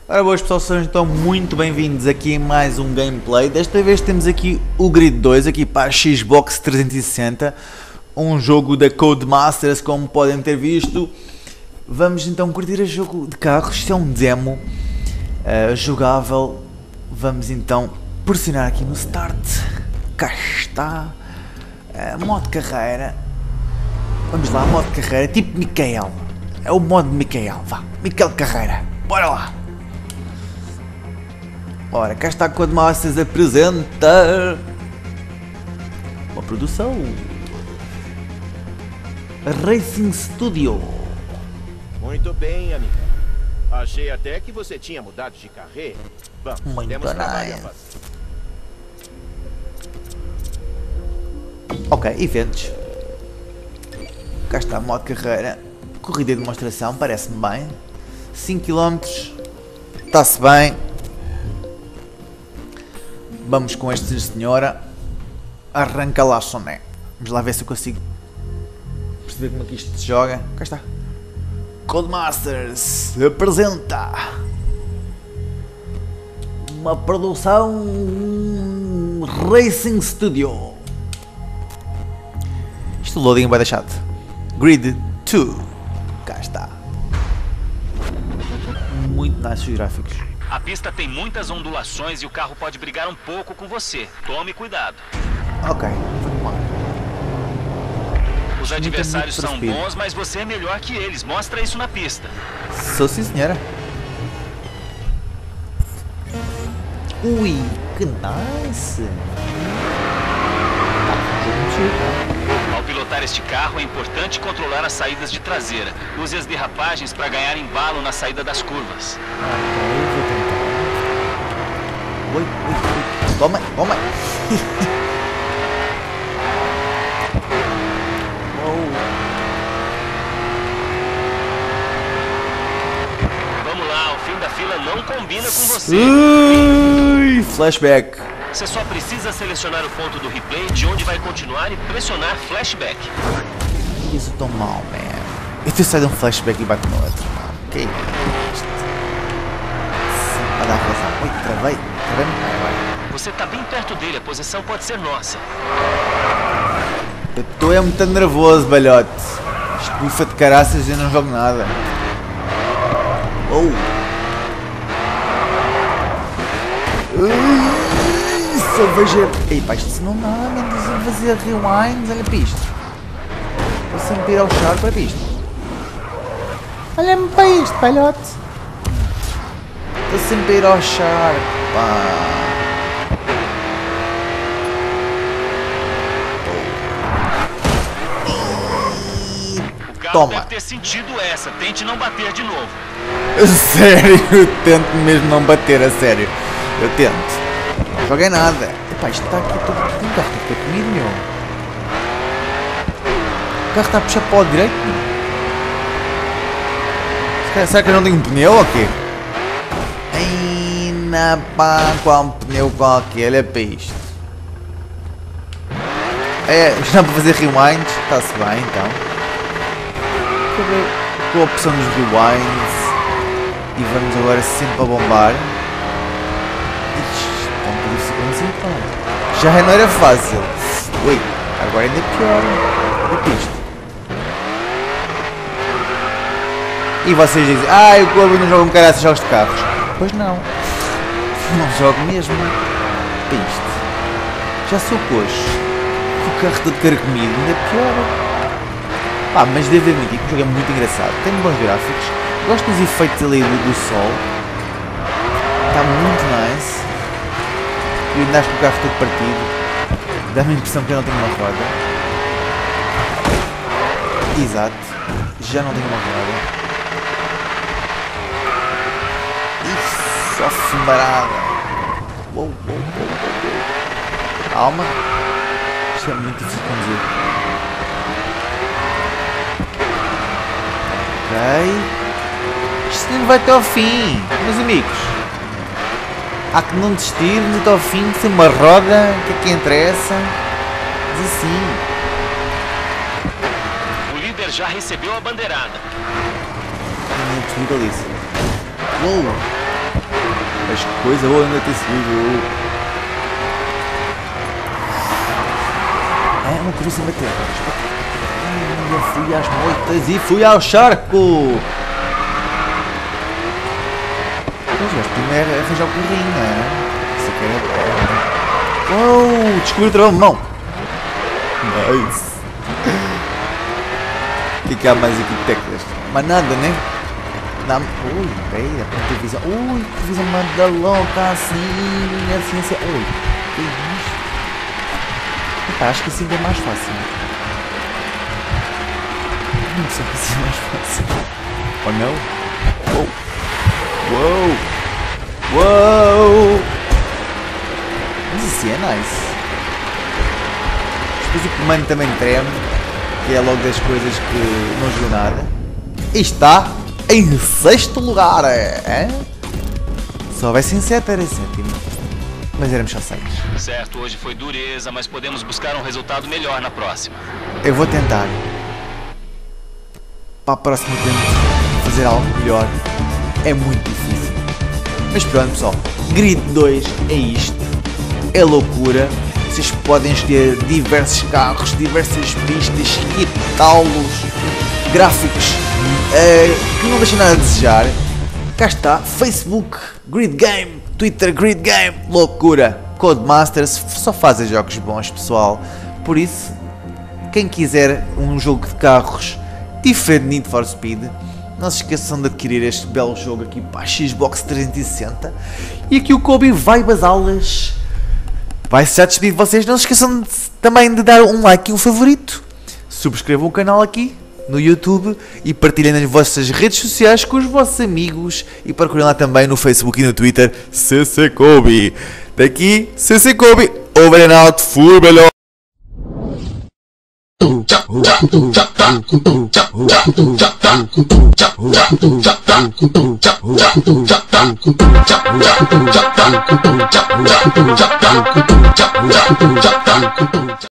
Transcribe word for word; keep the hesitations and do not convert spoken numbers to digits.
Ora boas pessoal, sejam então muito bem-vindos aqui em mais um gameplay. Desta vez temos aqui o Grid dois, aqui para a Xbox trezentos e sessenta. Um jogo da Codemasters, como podem ter visto. Vamos então curtir o jogo de carros, isto é um demo uh, jogável. Vamos então pressionar aqui no Start. Cá está. Uh, modo carreira. Vamos lá, modo carreira, tipo Michael. É o modo Michael, vá. Michael Carreira. Bora lá. Ora, cá está a Codemasters apresenta uma produção Racing Studio. Muito bem, amiga. Achei até que você tinha mudado de carreira. Vamos, Muito temos trabalho a nice. fazer. Ok, eventos. Cá está a modo carreira. Corrida de demonstração, parece-me bem. cinco quilómetros. Está-se bem. Vamos com este senhora. Arranca lá, soné. Vamos lá ver se eu consigo perceber como é que isto se joga. Cá está. Codemasters apresenta uma produção Racing Studio. Isto o loading vai deixar. Grid dois. Cá está. Muito nice os gráficos. A pista tem muitas ondulações e o carro pode brigar um pouco com você. Tome cuidado. Ok, vamos lá. Os Muito, adversários muito são percebido. bons, mas você é melhor que eles. Mostra isso na pista. Sou sim, senhora. Ui, que nice. Ao pilotar este carro, é importante controlar as saídas de traseira. Use as derrapagens para ganhar embalo na saída das curvas. Ok, vou tentar. Ui, ui, ui. Toma, toma. Vamos lá, o fim da fila não combina com você. Ui, flashback. Você só precisa selecionar o ponto do replay de onde vai continuar e pressionar flashback. Isso tão mal, man. E tu sai de um flashback e bate no outro, mano. Que isto? Sim, para dar razão. Ui, travei. Travei muito bem agora. Você tá bem perto dele, a posição pode ser nossa. Eu estou é muito nervoso, balhote. Estufa de caraças e eu não jogo nada. Oh. Ui, só vejo... Ei pá, isto não dá, man. Estou a fazer rewinds, olha para isto. Estou sempre a ir ao char para isto. Olha-me para isto, balhote. Estou sempre a ir ao char, pá. O carro Toma. deve ter sentido essa. Tente não bater de novo. Sério, eu tento mesmo não bater, a sério. Eu tento. Não joguei nada. Epá, isto está aqui todo... O carro está comigo, meu. O carro está a puxar para o direito, meu. Será- Será que eu não tenho um pneu ou quê? Ai, na pá, qual um pneu qualquer, olha para isto. É, já dá para fazer rewinds, está-se bem então. Deixa eu ver com a opção dos rewinds. E vamos agora sempre a bombar. Ixi, está um bocadinho segundos então. Já não era fácil. Ui, agora ainda é pior. Olha para isto. E vocês dizem, ah, o Globo não joga um caraças jogos de carros. Pois não. Não jogo mesmo. Para isto. Já sou coxo. O carro todo carcomido, ainda é pior. Pá, mas devo admitir que o jogo é muito engraçado. Tem bons gráficos. Gosto dos efeitos ali do, do sol. Está muito nice. E ainda acho que o carro todo partido. Dá-me a impressão que eu não tenho uma roda. Exato. Já não tenho uma roda. Ixi, só fumarada. Uou, uou, uou, uou. Calma. Isto é muito difícil de conduzir. Ok. Isto nem vai até ao fim, meus amigos. Há que não desistir até ao fim, de ser uma roda, o que é que interessa? Mas assim. O líder já recebeu a bandeirada. Não é possível isso. Uou! Mas que coisa boa ainda ter sido. É uma coisa sem bater. Eu fui às moitas e fui ao charco. Pois é, primeiro é arranjar o carrinho, não é? Isso aqui era... Oh, descobri o travão. Nice. O que é que há mais aqui de teclas? Mais nada, né? Dá ui, peraí, a televisão. Ui, televisão manda louca assim, assim, assim. Ui, que isso? Epá, acho que assim é mais fácil. Não sei que assim é mais fácil. Oh não? Uou! Uou! Uou! Mas assim é nice. Depois o comando também treme, que é logo das coisas que não jogou nada. E está em sexto lugar, é? Se houvesse em sete era em sétimo. Mas éramos só seis. Certo, hoje foi dureza, mas podemos buscar um resultado melhor na próxima. Eu vou tentar. Para a próxima tento fazer algo melhor. É muito difícil. Mas pronto, pessoal. Grid dois é isto. É loucura. Vocês podem escolher diversos carros, diversas pistas, quitá-los, gráficos uh, que não deixam nada a desejar. Cá está, Facebook, Grid Game, Twitter, Grid Game, loucura. Codemasters só fazem jogos bons, pessoal. Por isso, quem quiser um jogo de carros diferente de Need for Speed, não se esqueçam de adquirir este belo jogo aqui para a Xbox trezentos e sessenta. E aqui o Kobe vai basá-las. Vai-se já despedir de vocês. Não se esqueçam de, também de dar um like e um favorito. Subscrevam o canal aqui no YouTube e partilhem nas vossas redes sociais com os vossos amigos. E procurem lá também no Facebook e no Twitter C C Kobe. Daqui C C Kobe. Over and out. Fui melhor.